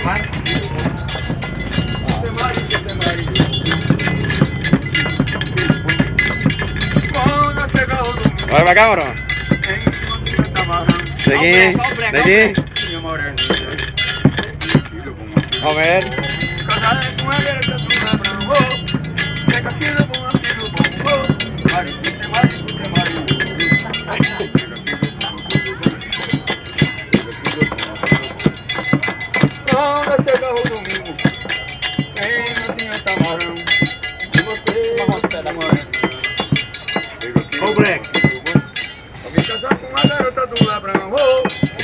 Olha pra cá, Morão. Neguinho, neguinho. Romero. Quando chega o domingo, quem não tinha camarão, você Ô, Breck. vem casar com a garota do Labrão.